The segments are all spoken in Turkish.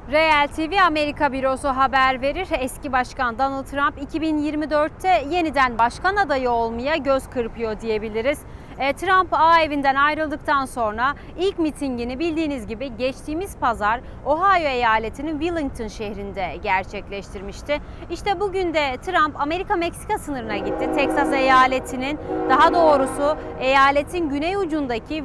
Real TV Amerika bürosu haber verir. Eski başkan Donald Trump 2024'te yeniden başkan adayı olmaya göz kırpıyor diyebiliriz. Trump A evinden ayrıldıktan sonra ilk mitingini bildiğiniz gibi geçtiğimiz pazar Ohio eyaletinin Wilmington şehrinde gerçekleştirmişti. İşte bugün de Trump Amerika-Meksika sınırına gitti. Texas eyaletinin, daha doğrusu eyaletin güney ucundaki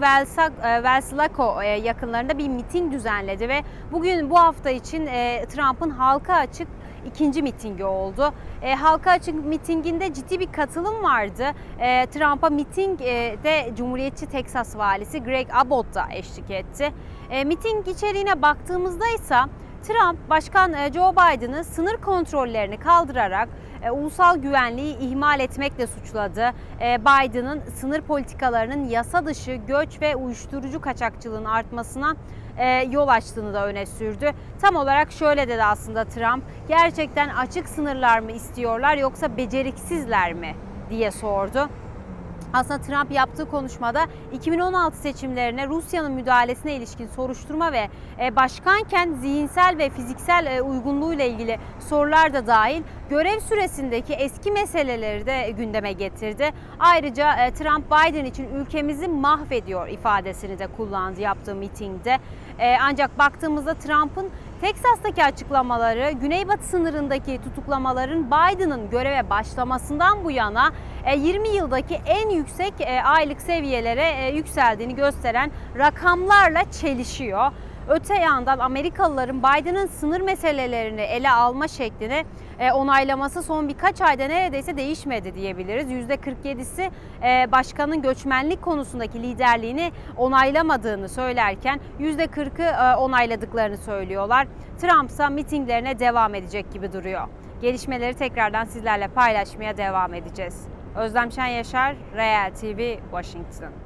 Welslaco yakınlarında bir miting düzenledi ve bugün bu hafta için Trump'ın halka açık ikinci mitingi oldu. Halka açık mitinginde ciddi bir katılım vardı. Trump'a mitingde Cumhuriyetçi Texas valisi Greg Abbott da eşlik etti. Miting içeriğine baktığımızda ise Trump, Başkan Joe Biden'ı sınır kontrollerini kaldırarak ulusal güvenliği ihmal etmekle suçladı. Biden'ın sınır politikalarının yasa dışı göç ve uyuşturucu kaçakçılığının artmasına yol açtığını da öne sürdü. Tam olarak şöyle dedi aslında Trump: gerçekten açık sınırlar mı istiyorlar yoksa beceriksizler mi diye sordu. Aslında Trump yaptığı konuşmada 2016 seçimlerine Rusya'nın müdahalesine ilişkin soruşturma ve başkanken zihinsel ve fiziksel uygunluğuyla ilgili sorular da dahil görev süresindeki eski meseleleri de gündeme getirdi. Ayrıca Trump, Biden için ülkemizi mahvediyor ifadesini de kullandı yaptığı mitingde. Ancak baktığımızda Trump'ın Teksas'taki açıklamaları, Güneybatı sınırındaki tutuklamaların Biden'ın göreve başlamasından bu yana 20 yıldaki en yüksek aylık seviyelere yükseldiğini gösteren rakamlarla çelişiyor. Öte yandan Amerikalıların Biden'ın sınır meselelerini ele alma şeklini onaylaması son birkaç ayda neredeyse değişmedi diyebiliriz. %47'si başkanın göçmenlik konusundaki liderliğini onaylamadığını söylerken %40'ı onayladıklarını söylüyorlar. Trump ise mitinglerine devam edecek gibi duruyor. Gelişmeleri tekrardan sizlerle paylaşmaya devam edeceğiz. Özlem Şen Yaşar, Real TV, Washington.